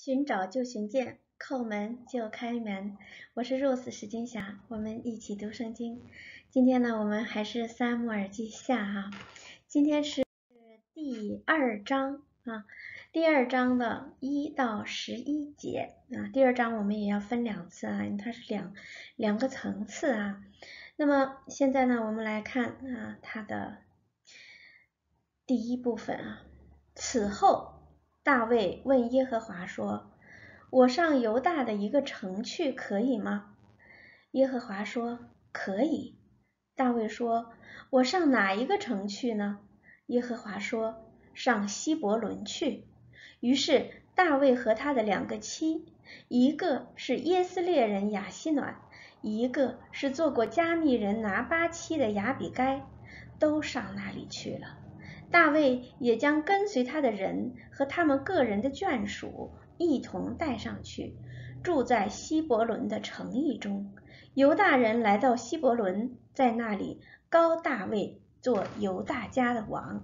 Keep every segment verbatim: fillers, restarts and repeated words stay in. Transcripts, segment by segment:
寻找就寻见，叩门就开门。我是 Rose 石金霞，我们一起读圣经。今天呢，我们还是撒母耳记下哈、啊，今天是第二章啊，第二章的一到十一节啊。第二章我们也要分两次啊，它是两两个层次啊。那么现在呢，我们来看啊，它的第一部分啊。此后，大卫问耶和华说：“我上犹大的一个城去，可以吗？”耶和华说：“可以。”大卫说：“我上哪一个城去呢？”耶和华说：“上希伯伦去。”于是大卫和他的两个妻，一个是耶斯列人亚希暖，一个是做过加密人拿巴妻的亚比该，都上那里去了。大卫也将跟随他的人和他们个人的眷属一同带上去，住在希伯伦的城邑中。犹大人来到希伯伦，在那里膏大卫做犹大家的王。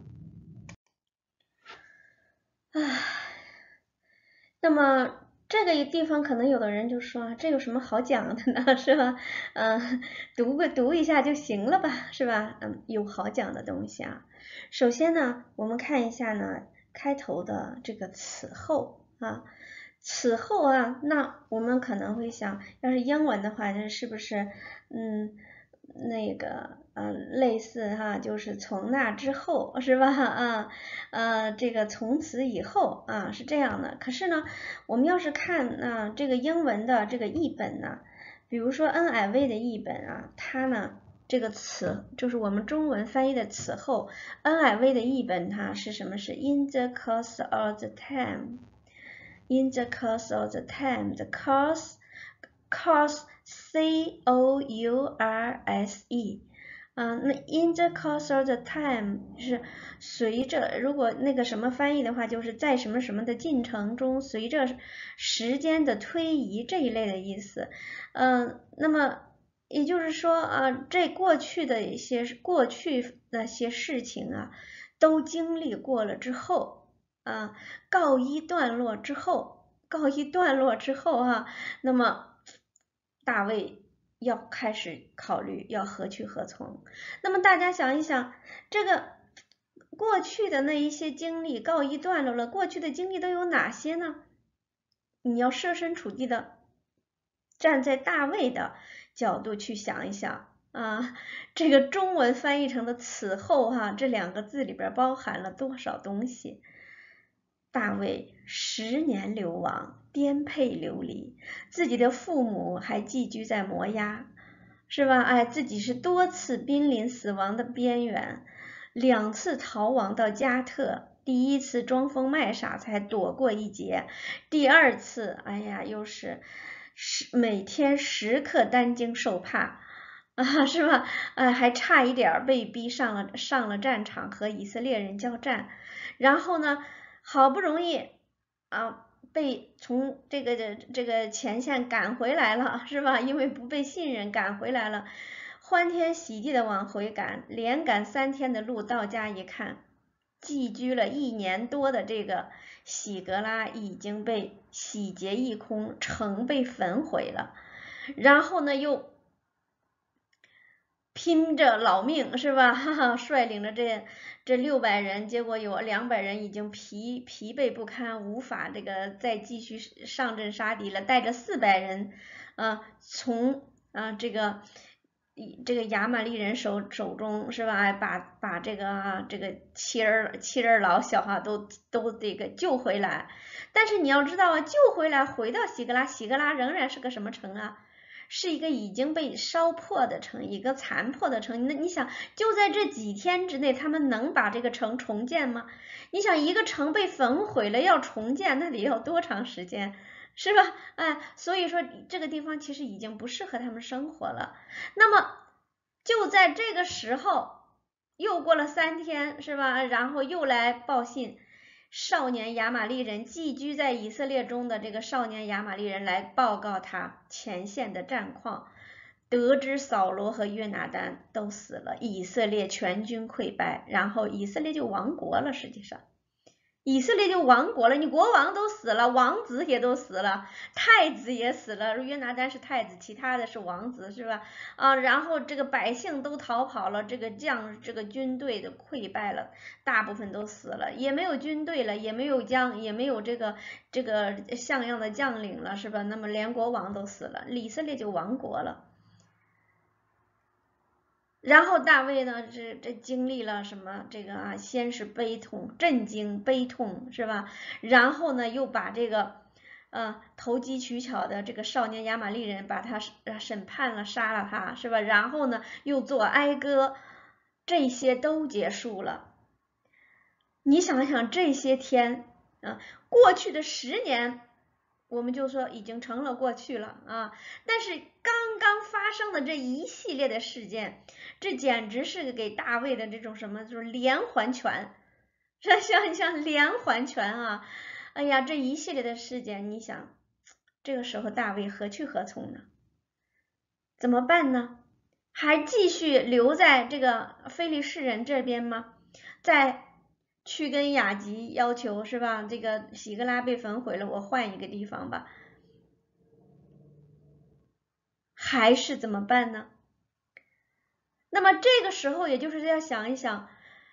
唉，那么这个地方可能有的人就说，这有什么好讲的呢？是吧？嗯，读个读一下就行了吧，是吧？嗯，有好讲的东西啊。首先呢，我们看一下呢开头的这个此后啊，此后啊，那我们可能会想，要是英文的话，这是不是嗯那个呃类似哈，就是从那之后是吧？啊呃这个从此以后啊是这样的。可是呢，我们要是看啊这个英文的这个译本呢，比如说 N I V 的译本啊，它呢。这个词就是我们中文翻译的此后 ，N I V 的译本它是什么？是 in the course of the time， in the course of the time， the course course C O U R S E， 啊，那 in the course of the time 是随着，如果那个什么翻译的话，就是在什么什么的进程中，随着时间的推移这一类的意思，嗯、呃，那么。也就是说啊，这过去的一些过去那些事情啊，都经历过了之后啊，告一段落之后，告一段落之后啊，那么大卫要开始考虑要何去何从。那么大家想一想，这个过去的那一些经历告一段落了，过去的经历都有哪些呢？你要设身处地的站在大卫的角度去想一想啊，这个中文翻译成的此后哈、啊，这两个字里边包含了多少东西？大卫十年流亡，颠沛流离，自己的父母还寄居在摩押，是吧？哎，自己是多次濒临死亡的边缘，两次逃亡到加特。第一次装疯卖傻才躲过一劫，第二次，哎呀，又是。时每天时刻担惊受怕啊，是吧？哎，还差一点被逼上了上了战场和以色列人交战，然后呢，好不容易啊被从这个这个前线赶回来了，是吧？因为不被信任赶回来了，欢天喜地的往回赶，连赶三天的路，到家一看。寄居了一年多的这个喜格拉已经被洗劫一空，城被焚毁了。然后呢，又拼着老命是吧？哈哈，率领着这这六百人，结果有两百人已经疲疲惫不堪，无法这个再继续上阵杀敌了。带着四百人，啊，从啊这个。这个亚玛力人手手中是吧？哎，把把这个啊这个妻儿妻儿老小哈都都这个救回来。但是你要知道啊，救回来回到喜格拉，喜格拉仍然是个什么城啊？是一个已经被烧破的城，一个残破的城。那你想，就在这几天之内，他们能把这个城重建吗？你想，一个城被焚毁了，要重建，那得要多长时间？是吧？哎，所以说这个地方其实已经不适合他们生活了。那么就在这个时候，又过了三天，是吧？然后又来报信，少年亚玛力人寄居在以色列中的这个少年亚玛力人来报告他前线的战况，得知扫罗和约拿单都死了，以色列全军溃败，然后以色列就亡国了。实际上， 以色列就亡国了，你国王都死了，王子也都死了，太子也死了，约拿单是太子，其他的是王子，是吧？啊，然后这个百姓都逃跑了，这个将这个军队的溃败了，大部分都死了，也没有军队了，也没有将，也没有这个这个像样的将领了，是吧？那么连国王都死了，以色列就亡国了。然后大卫呢，这这经历了什么？这个啊，先是悲痛、震惊、悲痛，是吧？然后呢，又把这个，呃，投机取巧的这个少年亚玛力人把他审判了，杀了他，是吧？然后呢，又做哀歌，这些都结束了。你想想这些天啊，过去的十年。我们就说已经成了过去了啊，但是刚刚发生的这一系列的事件，这简直是给大卫的这种什么，就是连环拳，这像像连环拳啊！哎呀，这一系列的事件，你想，这个时候大卫何去何从呢？怎么办呢？还继续留在这个非利士人这边吗？在去跟雅吉要求是吧？这个喜格拉被焚毁了，我换一个地方吧。还是怎么办呢？那么这个时候，也就是要想一想，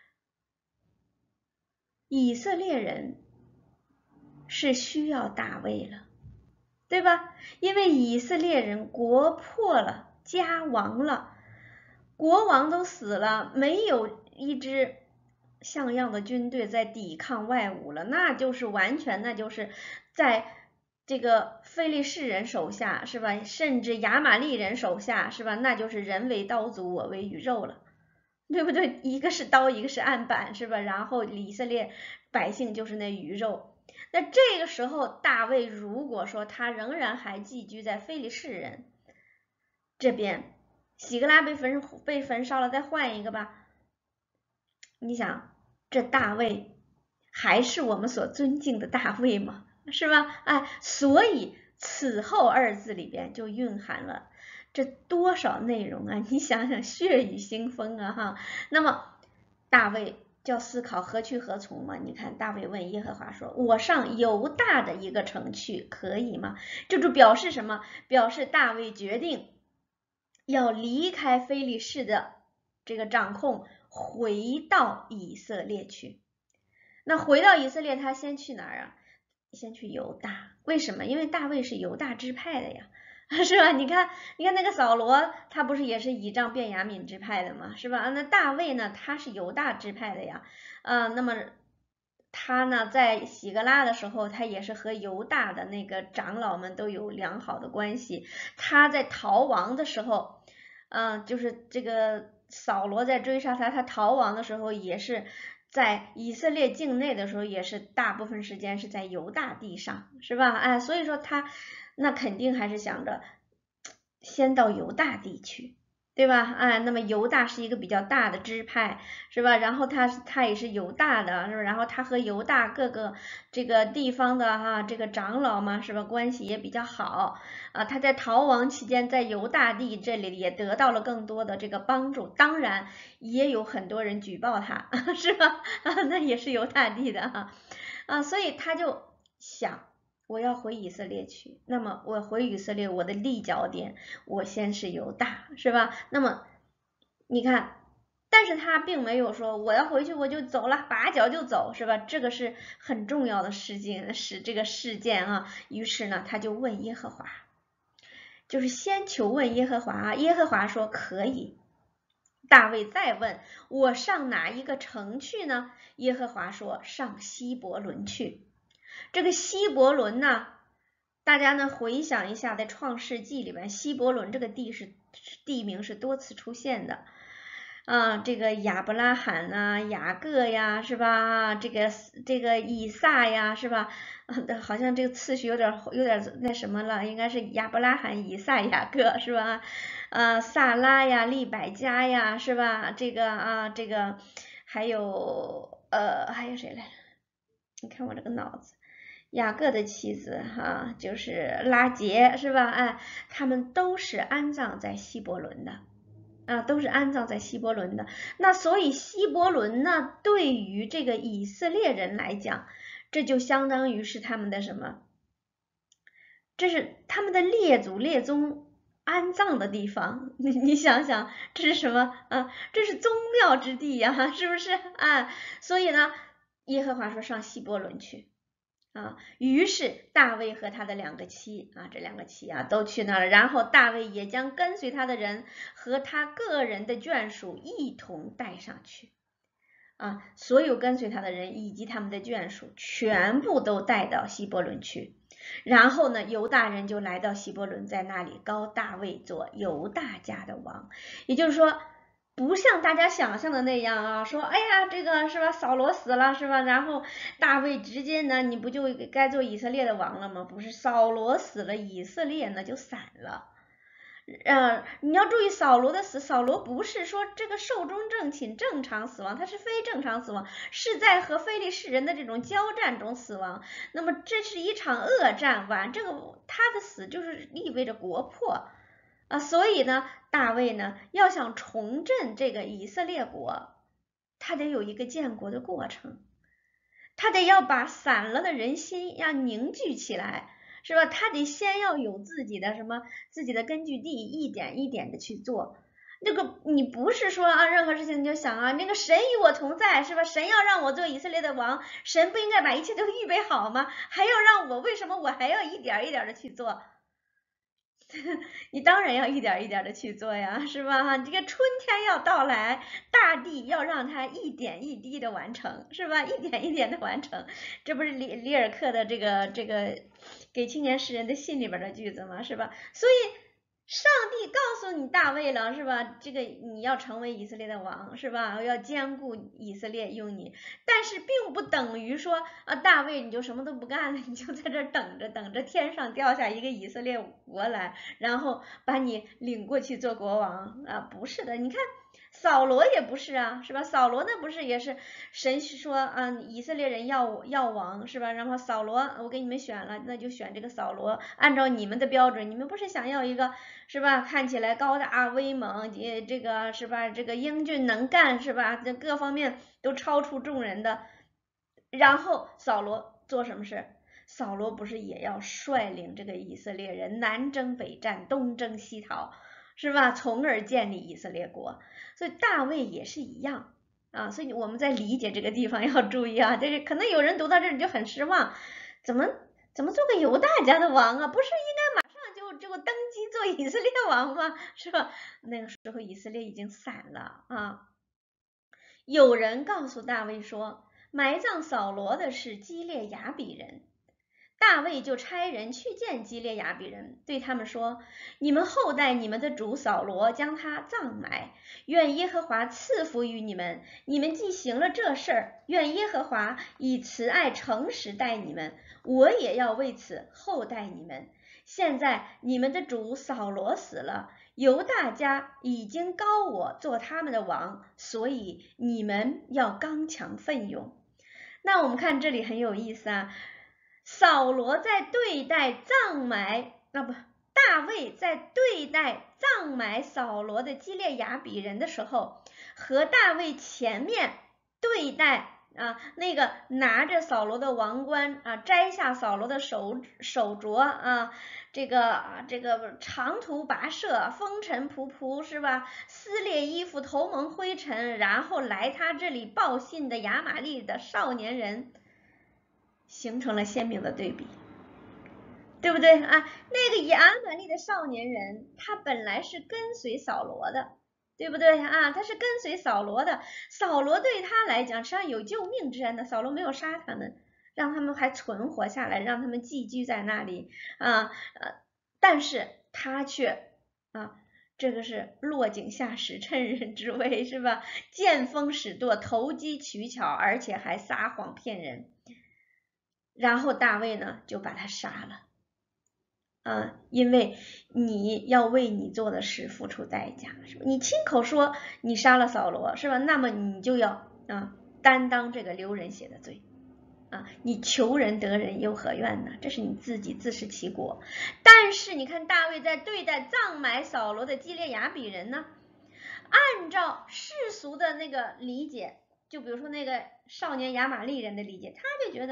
以色列人是需要大卫了，对吧？因为以色列人国破了，家亡了，国王都死了，没有一支像样的军队在抵抗外侮了，那就是完全，那就是在这个非利士人手下，是吧？甚至亚玛力人手下，是吧？那就是人为刀俎，我为鱼肉了，对不对？一个是刀，一个是案板，是吧？然后以色列百姓就是那鱼肉。那这个时候，大卫如果说他仍然还寄居在非利士人这边，喜格拉被焚被焚烧了，再换一个吧。你想，这大卫还是我们所尊敬的大卫吗？是吧？哎，所以此后二字里边就蕴含了这多少内容啊！你想想，血雨腥风啊哈。那么大卫就要思考何去何从嘛？你看，大卫问耶和华说：“我上犹大的一个城去，可以吗？”这就表示什么？表示大卫决定要离开非利士的这个掌控，回到以色列去。那回到以色列，他先去哪儿啊？先去犹大。为什么？因为大卫是犹大支派的呀，是吧？你看，你看那个扫罗，他不是也是倚仗便雅悯支派的吗？是吧？那大卫呢，他是犹大支派的呀，啊，那么他呢，在喜格拉的时候，他也是和犹大的那个长老们都有良好的关系。他在逃亡的时候，嗯，就是这个扫罗在追杀他，他逃亡的时候也是在以色列境内的时候，也是大部分时间是在犹大地上，是吧？哎，所以说他那肯定还是想着先到犹大地去。对吧？哎，那么犹大是一个比较大的支派，是吧？然后他他也是犹大的，是吧？然后他和犹大各个这个地方的哈这个长老嘛，是吧？关系也比较好啊。他在逃亡期间，在犹大地这里也得到了更多的这个帮助，当然也有很多人举报他，是吧？啊，那也是犹大地的哈啊，所以他就想。我要回以色列去，那么我回以色列，我的立脚点，我先是犹大，是吧？那么你看，但是他并没有说我要回去我就走了，拔脚就走，是吧？这个是很重要的事件，是这个事件啊。于是呢，他就问耶和华，就是先求问耶和华，耶和华说可以。大卫再问我上哪一个城去呢？耶和华说上希伯伦去。这个希伯伦呢，大家呢回想一下，在创世纪里面，希伯伦这个地是地名是多次出现的啊，这个亚伯拉罕呐、雅各呀，是吧？这个这个以撒呀，是吧？好像这个次序有点有点那什么了，应该是亚伯拉罕、以撒、雅各，是吧？啊，萨拉呀、利百加呀，是吧？这个啊，这个还有呃，还有谁来着？你看我这个脑子。雅各的妻子哈，就是拉结是吧？哎，他们都是安葬在希伯伦的啊，都是安葬在希伯伦的。那所以希伯伦呢，对于这个以色列人来讲， 这就相当于是他们的什么？这是他们的列祖列宗安葬的地方。你你想想，这是什么啊？这是宗庙之地呀、啊，是不是啊？所以呢，耶和华说上希伯伦去。啊，于是大卫和他的两个妻啊，这两个妻啊都去那儿了。然后大卫也将跟随他的人和他个人的眷属一同带上去。啊，所有跟随他的人以及他们的眷属全部都带到希伯伦去。然后呢，犹大人就来到希伯伦，在那里膏大卫做犹大家的王。也就是说，不像大家想象的那样啊，说哎呀，这个是吧，扫罗死了是吧？然后大卫直接呢，你不就该做以色列的王了吗？不是，扫罗死了，以色列呢就散了。呃，你要注意扫罗的死，扫罗不是说这个寿终正寝正常死亡，他是非正常死亡，是在和非利士人的这种交战中死亡。那么这是一场恶战完，这个他的死就是意味着国破啊，所以呢，大卫呢要想重振这个以色列国，他得有一个建国的过程，他得要把散了的人心要凝聚起来。是吧？他得先要有自己的什么自己的根据地，一点一点的去做。那个你不是说啊，任何事情你就想啊，那个神与我同在，是吧？神要让我做以色列的王，神不应该把一切都预备好吗？还要让我，为什么我还要一点一点的去做？你当然要一点一点的去做呀，是吧？这个春天要到来，大地要让它一点一滴的完成，是吧？一点一点的完成，这不是里里尔克的这个这个给青年诗人的信里边的句子吗？是吧？所以上帝告诉你大卫了，是吧？这个你要成为以色列的王，是吧？要兼顾以色列用你，但是并不等于说啊，大卫你就什么都不干了，你就在这等着，等着天上掉下一个以色列国来，然后把你领过去做国王啊？不是的，你看。扫罗也不是啊，是吧？扫罗那不是也是神说啊，以色列人要要王是吧？然后扫罗我给你们选了，那就选这个扫罗，按照你们的标准，你们不是想要一个是吧？看起来高大威猛，也这个是吧？这个英俊能干是吧？这各方面都超出众人的。然后扫罗做什么事？扫罗不是也要率领这个以色列人南征北战，东征西讨？是吧？从而建立以色列国，所以大卫也是一样啊。所以我们在理解这个地方要注意啊。这是可能有人读到这里就很失望，怎么怎么做个犹大家的王啊？不是应该马上就就登基做以色列王吗？是吧？那个时候以色列已经散了啊。有人告诉大卫说，埋葬扫罗的是基列雅比人。大卫就差人去见基列雅比人，对他们说：“你们后代你们的主扫罗将他葬埋，愿耶和华赐福于你们。你们既行了这事儿，愿耶和华以慈爱诚实待你们，我也要为此厚待你们。现在你们的主扫罗死了，犹大家已经膏我做他们的王，所以你们要刚强奋勇。”那我们看这里很有意思啊。扫罗在对待葬埋啊不，大卫在对待葬埋扫罗的基列雅比人的时候，和大卫前面对待啊那个拿着扫罗的王冠啊，摘下扫罗的手手镯啊，这个啊这个长途跋涉，风尘仆仆是吧？撕裂衣服，头蒙灰尘，然后来他这里报信的亚玛力的少年人。形成了鲜明的对比，对不对啊？那个亚玛力的少年人，他本来是跟随扫罗的，对不对啊？他是跟随扫罗的，扫罗对他来讲实际上有救命之恩的，扫罗没有杀他们，让他们还存活下来，让他们寄居在那里啊呃，但是他却啊。这个是落井下石，趁人之危，是吧？见风使舵，投机取巧，而且还撒谎骗人。然后大卫呢就把他杀了，啊，因为你要为你做的事付出代价，是吧？你亲口说你杀了扫罗，是吧？那么你就要啊担当这个流人血的罪，啊，你求人得人又何怨呢？这是你自己自食其果。但是你看大卫在对待葬埋扫罗的基列雅比人呢，按照世俗的那个理解，就比如说那个少年亚玛力人的理解，他就觉得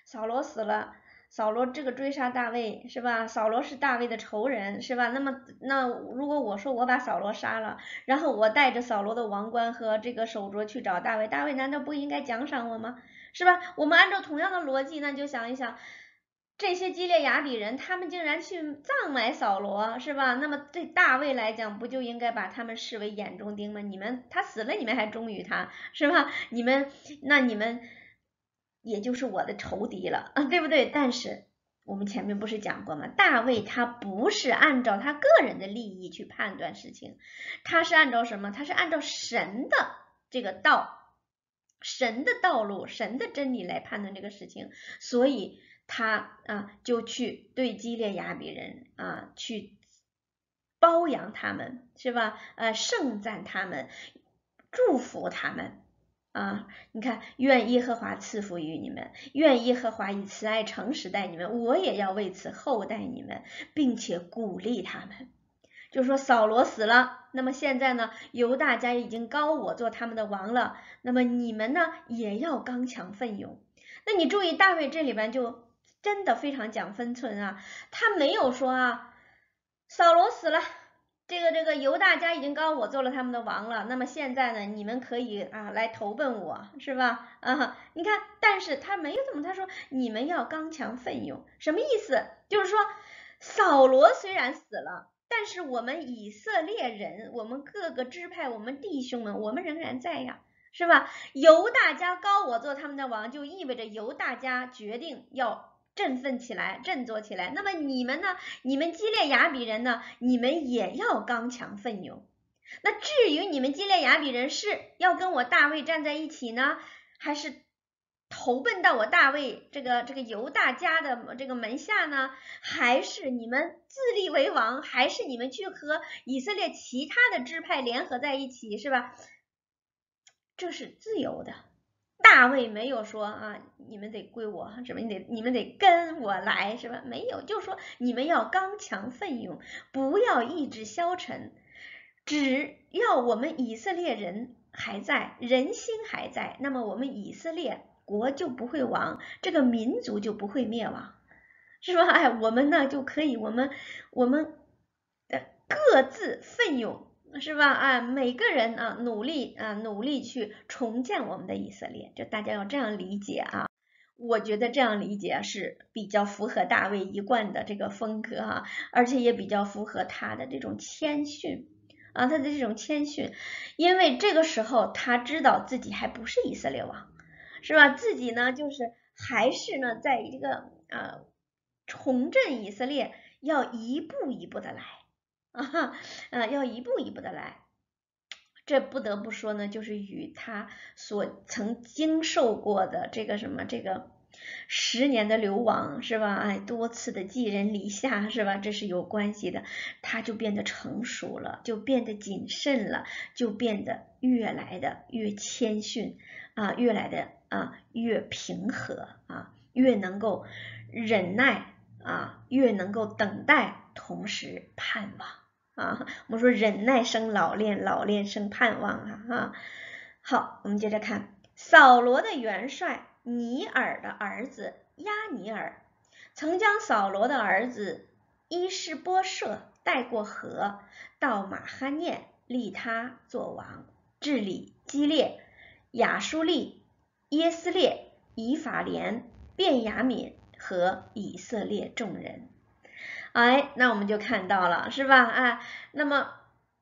扫罗死了。扫罗这个追杀大卫是吧？扫罗是大卫的仇人是吧？那么那如果我说我把扫罗杀了，然后我带着扫罗的王冠和这个手镯去找大卫，大卫难道不应该奖赏我吗？是吧？我们按照同样的逻辑，那就想一想，这些基列雅比人，他们竟然去葬埋扫罗是吧？那么对大卫来讲，不就应该把他们视为眼中钉吗？你们他死了，你们还忠于他是吧？你们那你们。也就是我的仇敌了啊，对不对？但是我们前面不是讲过吗？大卫他不是按照他个人的利益去判断事情，他是按照什么？他是按照神的这个道，神的道路，神的真理来判断这个事情，所以他啊就去对基列雅比人啊去包养他们，是吧？呃，盛赞他们，祝福他们。啊，你看，愿耶和华赐福于你们，愿耶和华以慈爱诚实待你们，我也要为此厚待你们，并且鼓励他们。就说扫罗死了，那么现在呢，犹大家已经高我做他们的王了，那么你们呢也要刚强奋勇。那你注意大卫这里边就真的非常讲分寸啊，他没有说啊，扫罗死了。这个这个犹大家已经高我做了他们的王了，那么现在呢，你们可以啊来投奔我，是吧？啊，你看，但是他没有怎么，他说你们要刚强奋勇，什么意思？就是说，扫罗虽然死了，但是我们以色列人，我们各个支派，我们弟兄们，我们仍然在呀，是吧？犹大家高我做他们的王，就意味着犹大家决定要振奋起来，振作起来。那么你们呢？你们基列雅比人呢？你们也要刚强奋勇。那至于你们基列雅比人是要跟我大卫站在一起呢，还是投奔到我大卫这个这个犹大家的这个门下呢？还是你们自立为王？还是你们去和以色列其他的支派联合在一起，是吧？这是自由的。大卫没有说啊，你们得归我，是吧？你得你们得跟我来，是吧？没有，就说你们要刚强奋勇，不要意志消沉，只要我们以色列人还在，人心还在，那么我们以色列国就不会亡，这个民族就不会灭亡，是吧？哎，我们呢就可以，我们我们各自奋勇。是吧？啊，每个人啊，努力啊，努力去重建我们的以色列，就大家要这样理解啊。我觉得这样理解是比较符合大卫一贯的这个风格啊，而且也比较符合他的这种谦逊啊，他的这种谦逊，因为这个时候他知道自己还不是以色列王，是吧？自己呢，就是还是呢，在这个啊重振以色列，要一步一步的来。啊，呃，要一步一步的来，这不得不说呢，就是与他所曾经受过的这个什么这个十年的流亡是吧？哎，多次的寄人篱下是吧？这是有关系的，他就变得成熟了，就变得谨慎了，就变得越来的越谦逊啊，越来的啊越平和啊，越能够忍耐啊，越能够等待，同时盼望。啊，我们说忍耐生老练，老练生盼望啊啊。好，我们接着看扫罗的元帅尼尔的儿子亚尼尔，曾将扫罗的儿子伊施波设带过河，到马哈念立他做王，治理基列、亚舒利、耶斯列、以法莲、便雅悯和以色列众人。哎，那我们就看到了，是吧？哎，那么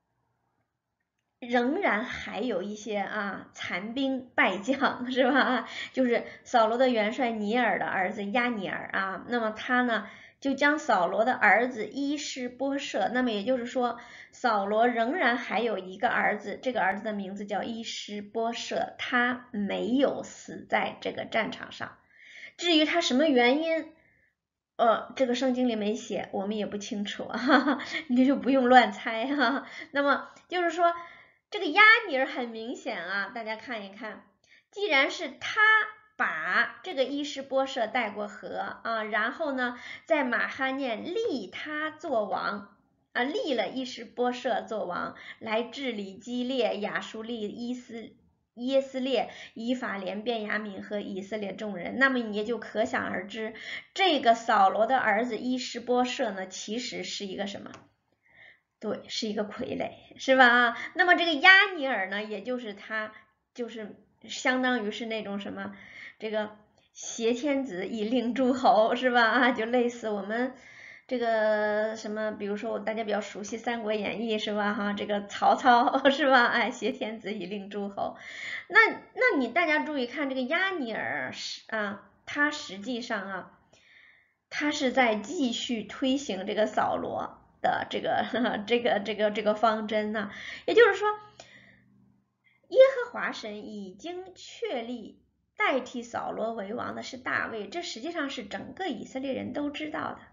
仍然还有一些啊残兵败将，是吧？就是扫罗的元帅尼尔的儿子亚尼尔啊，那么他呢就将扫罗的儿子伊施波设，那么也就是说，扫罗仍然还有一个儿子，这个儿子的名字叫伊施波设，他没有死在这个战场上。至于他什么原因？呃，这个圣经里没写，我们也不清楚，哈哈，你就不用乱猜哈。那么就是说，这个亚尼尔很明显啊，大家看一看，既然是他把这个伊施波设带过河啊，然后呢，在马哈念立他做王啊，立了伊施波设做王，来治理基列、亚舒利、伊斯耶斯列、以法莲、便雅悯和以色列众人。那么你也就可想而知，这个扫罗的儿子伊施波设呢，其实是一个什么？对，是一个傀儡，是吧？啊，那么这个亚尼尔呢，也就是他，就是相当于是那种什么，这个挟天子以令诸侯，是吧？啊，就类似我们这个什么，比如说大家比较熟悉《三国演义》，是吧？哈，这个曹操是吧？哎，挟天子以令诸侯。那那你大家注意看这个亚尼尔是啊，他实际上啊，他是在继续推行这个扫罗的这个这个这个这个方针呢，也就是说，耶和华神已经确立代替扫罗为王的是大卫，这实际上是整个以色列人都知道的，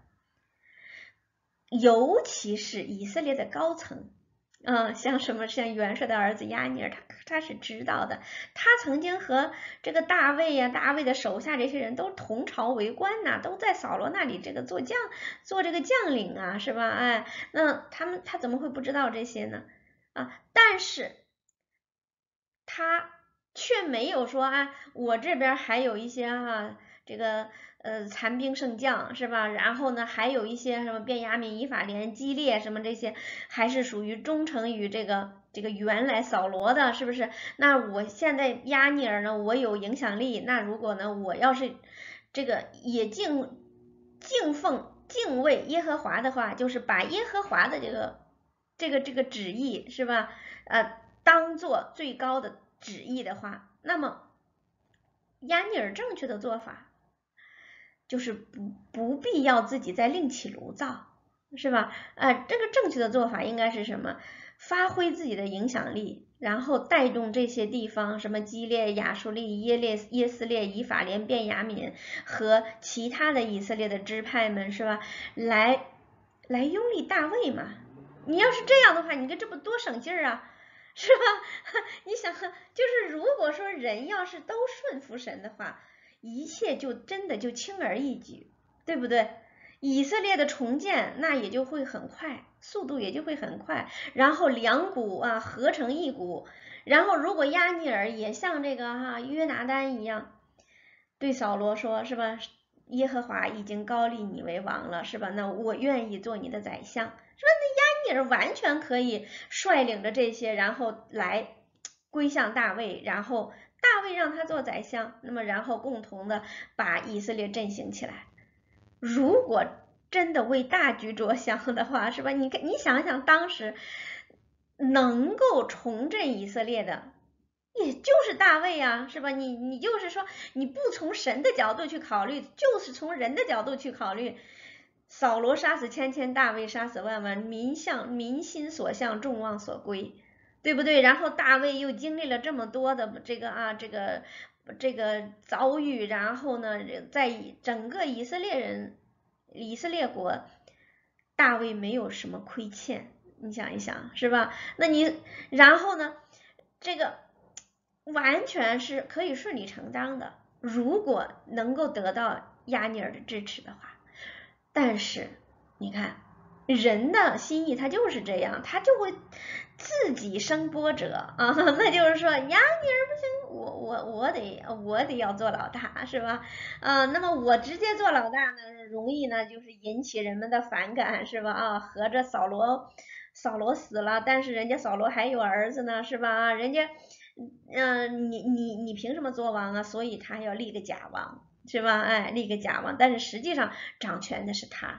尤其是以色列的高层。嗯，像什么像元帅的儿子亚尼尔，他他是知道的，他曾经和这个大卫呀、大卫的手下这些人都同朝为官呐、都在扫罗那里这个做将做这个将领啊，是吧？哎，那他们他怎么会不知道这些呢？啊，但是他却没有说啊，我这边还有一些哈、啊，这个呃残兵剩将是吧？然后呢，还有一些什么便雅悯、以法莲、基列什么这些，还是属于忠诚于这个这个原来扫罗的，是不是？那我现在亚尼尔呢，我有影响力，那如果呢，我要是这个也敬敬奉敬畏耶和华的话，就是把耶和华的这个这个这个旨意是吧？呃，当做最高的旨意的话，那么亚尼尔正确的做法就是不不必要自己再另起炉灶，是吧？呃，这个正确的做法应该是什么？发挥自己的影响力，然后带动这些地方，什么基列、亚述利、耶列、耶斯列、以法莲、便雅悯和其他的以色列的支派们，是吧？来来拥立大卫嘛。你要是这样的话，你看这不多省劲儿啊，是吧？你想，就是如果说人要是都顺服神的话，一切就真的就轻而易举，对不对？以色列的重建那也就会很快，速度也就会很快，然后两股啊合成一股，然后如果亚尼尔也像这个哈、啊、约拿单一样，对扫罗说，是吧？耶和华已经高立你为王了，是吧？那我愿意做你的宰相，是吧？那亚尼尔完全可以率领着这些，然后来归向大卫，然后大卫让他做宰相，那么然后共同的把以色列振兴起来。如果真的为大局着想的话，是吧？你你想想，当时能够重振以色列的，也就是大卫啊，是吧？你你就是说，你不从神的角度去考虑，就是从人的角度去考虑。扫罗杀死千千，大卫杀死万万，民向民心所向，众望所归，对不对？然后大卫又经历了这么多的这个啊，这个这个遭遇，然后呢，在整个以色列人、以色列国，大卫没有什么亏欠，你想一想，是吧？那你然后呢，这个完全是可以顺理成章的，如果能够得到亚尼尔的支持的话。但是你看，人的心意他就是这样，他就会自己生波折啊。那就是说，亚尼尔不行，我我我得我得要做老大，是吧？啊，那么我直接做老大呢，容易呢就是引起人们的反感，是吧？啊，合着扫罗扫罗死了，但是人家扫罗还有儿子呢，是吧？啊，人家嗯、呃，你你你凭什么做王啊？所以他要立个假王。是吧？哎，立个假王，但是实际上掌权的是他。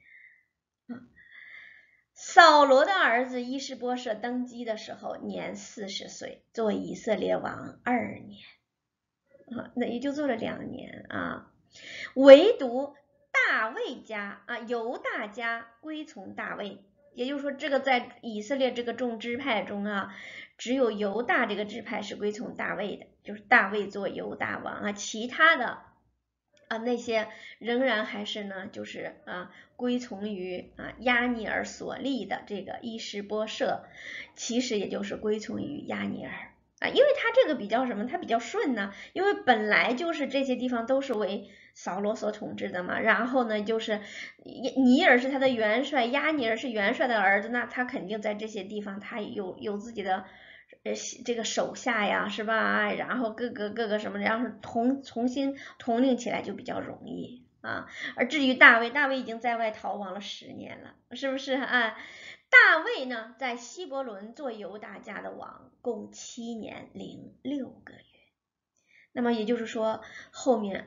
扫罗的儿子伊施波设登基的时候年四十岁，做以色列王二年，啊，那也就做了两年啊。唯独大卫家啊，犹大家归从大卫，也就是说，这个在以色列这个众支派中啊，只有犹大这个支派是归从大卫的，就是大卫做犹大王啊，其他的。啊，那些仍然还是呢，就是啊，归从于啊亚尼尔所立的这个伊施波设，其实也就是归从于亚尼尔啊，因为他这个比较什么，他比较顺呢，因为本来就是这些地方都是为扫罗所统治的嘛，然后呢，就是尼尔是他的元帅，亚尼尔是元帅的儿子，那他肯定在这些地方他有有自己的呃这个手下呀，是吧？然后各个各个什么，然后同重新统领起来就比较容易啊。而至于大卫，大卫已经在外逃亡了十年了，是不是啊？大卫呢，在希伯伦做犹大家的王，共七年零六个月。那么也就是说，后面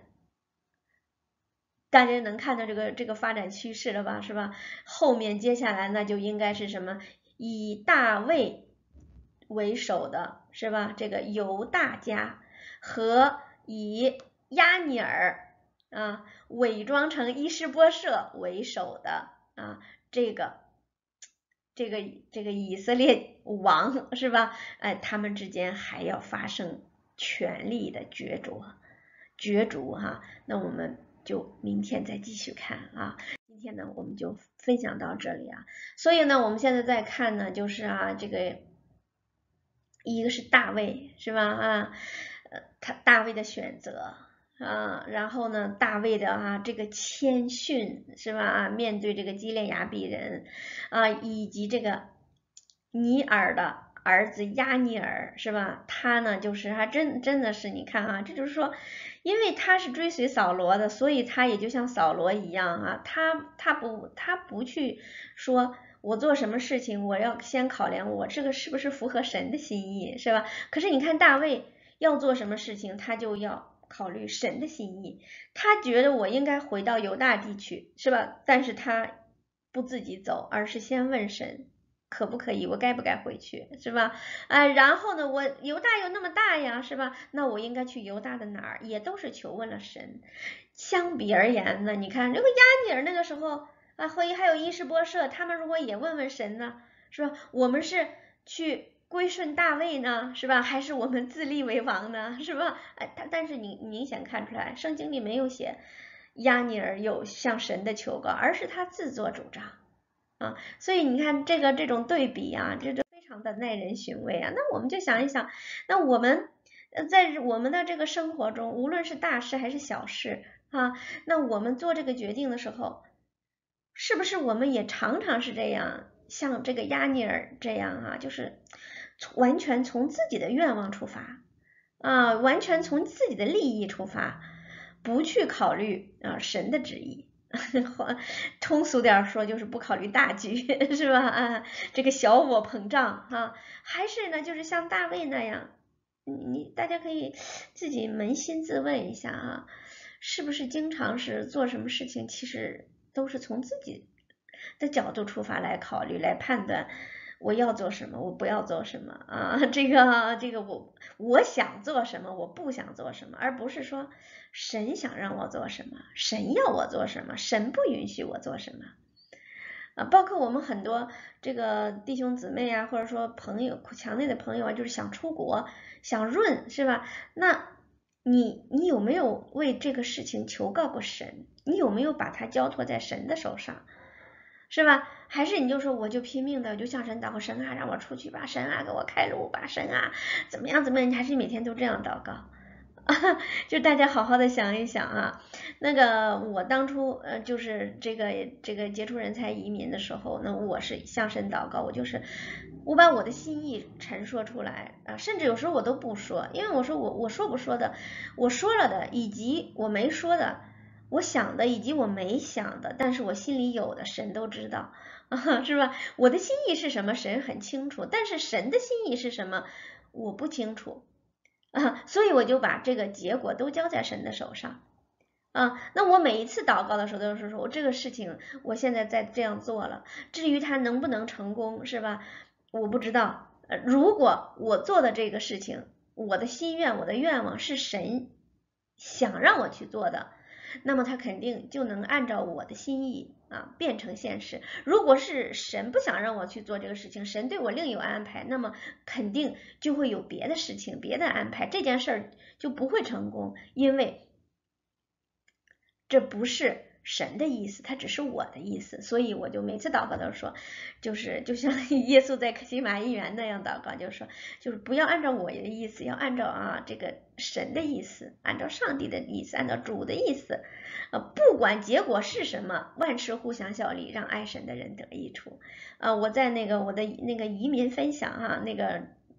大家能看到这个这个发展趋势了吧，是吧？后面接下来那就应该是什么？以大卫为首的是吧？这个犹大家和以押尼尔啊伪装成伊施波设为首的啊这个这个这个以色列王是吧？哎，他们之间还要发生权力的角逐角逐哈。那我们就明天再继续看啊。今天呢，我们就分享到这里啊。所以呢，我们现在在看呢，就是啊，这个一个是大卫是吧啊，呃，他大卫的选择啊，然后呢，大卫的啊这个谦逊是吧啊，面对这个基列雅比人啊，以及这个尼尔的儿子亚尼尔是吧？他呢就是还真真的是你看啊，这就是说，因为他是追随扫罗的，所以他也就像扫罗一样啊，他他不他不去说。我做什么事情，我要先考量我这个是不是符合神的心意，是吧？可是你看大卫要做什么事情，他就要考虑神的心意。他觉得我应该回到犹大地去，是吧？但是他不自己走，而是先问神可不可以，我该不该回去，是吧？啊，然后呢，我犹大又那么大呀，是吧？那我应该去犹大的哪儿？也都是求问了神。相比而言呢，你看这个亚尼尔那个时候。啊，后还有伊施波设，他们如果也问问神呢，是吧？我们是去归顺大卫呢，是吧？还是我们自立为王呢，是吧？哎，他但是你明显看出来，圣经里没有写亚尼尔有向神的求告，而是他自作主张啊。所以你看这个这种对比啊，这就非常的耐人寻味啊。那我们就想一想，那我们在我们的这个生活中，无论是大事还是小事啊，那我们做这个决定的时候。是不是我们也常常是这样，像这个亚尼尔这样啊，就是完全从自己的愿望出发啊，完全从自己的利益出发，不去考虑啊神的旨意。通俗点说就是不考虑大局，是吧？啊，这个小我膨胀啊，还是呢，就是像大卫那样，你你大家可以自己扪心自问一下啊，是不是经常是做什么事情，其实。都是从自己的角度出发来考虑、来判断，我要做什么，我不要做什么啊？这个这个我我想做什么，我不想做什么，而不是说神想让我做什么，神要我做什么，神不允许我做什么啊。包括我们很多这个弟兄姊妹啊，或者说朋友、墙内的朋友啊，就是想出国、想润，是吧？那你你有没有为这个事情求告过神？你有没有把它交托在神的手上，是吧？还是你就说我就拼命的就向神祷告，神啊让我出去吧，神啊给我开路吧，神啊怎么样怎么样？你还是每天都这样祷告，就大家好好的想一想啊。那个我当初呃就是这个这个杰出人才移民的时候，那我是向神祷告，我就是我把我的心意陈说出来啊，甚至有时候我都不说，因为我说我我说不说的，我说了的以及我没说的。我想的以及我没想的，但是我心里有的，神都知道啊，是吧？我的心意是什么，神很清楚，但是神的心意是什么，我不清楚啊，所以我就把这个结果都交在神的手上啊。那我每一次祷告的时候都是说，我这个事情我现在在这样做了，至于它能不能成功，是吧？我不知道。呃，如果我做的这个事情，我的心愿、我的愿望是神想让我去做的。那么他肯定就能按照我的心意啊变成现实。如果是神不想让我去做这个事情，神对我另有安排，那么肯定就会有别的事情、别的安排，这件事儿就不会成功，因为这不是神的意思，它只是我的意思，所以我就每次祷告都说，就是就像耶稣在克西马伊园那样祷告，就是说，就是不要按照我的意思，要按照啊这个神的意思，按照上帝的意思，按照主的意思，呃，不管结果是什么，万事互相效力，让爱神的人得益处。啊，我在那个我的那个移民分享哈、啊，那个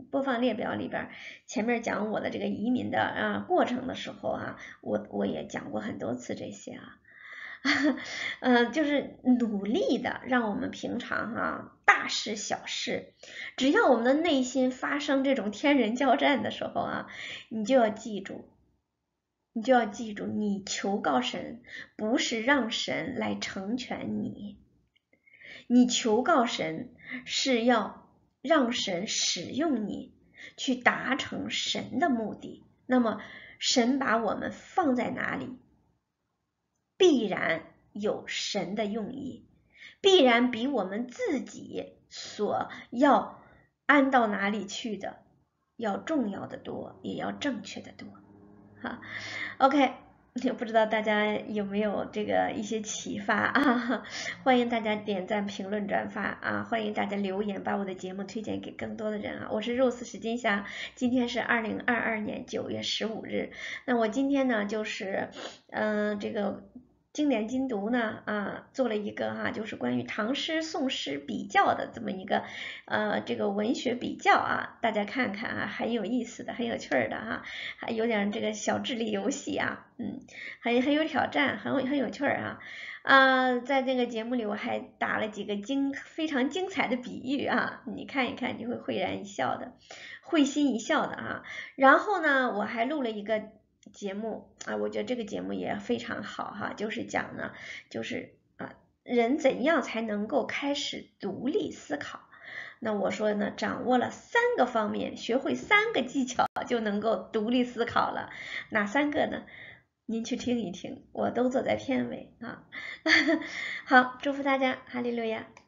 播放列表里边，前面讲我的这个移民的啊过程的时候啊，我我也讲过很多次这些啊。呃，就是努力的让我们平常啊，大事小事，只要我们的内心发生这种天人交战的时候啊，你就要记住，你就要记住，你求告神不是让神来成全你，你求告神是要让神使用你去达成神的目的。那么神把我们放在哪里？必然有神的用意，必然比我们自己所要安到哪里去的要重要的多，也要正确的多。好 ，OK， 不知道大家有没有这个一些启发啊？欢迎大家点赞、评论、转发啊！欢迎大家留言，把我的节目推荐给更多的人啊！我是 Rose 史金霞，今天是二零二二年九月十五日。那我今天呢，就是嗯、呃，这个。经典精读呢啊，做了一个哈、啊，就是关于唐诗宋诗比较的这么一个呃这个文学比较啊，大家看看啊，很有意思的，很有趣的哈、啊，还有点这个小智力游戏啊，嗯，很很有挑战，很有很有趣啊。啊，在这个节目里我还打了几个精非常精彩的比喻啊，你看一看你会会然一笑的，会心一笑的啊。然后呢，我还录了一个。节目啊，我觉得这个节目也非常好哈，就是讲呢，就是啊，人怎样才能够开始独立思考？那我说呢，掌握了三个方面，学会三个技巧，就能够独立思考了。哪三个呢？您去听一听，我都做在片尾啊。好，祝福大家，哈利路亚。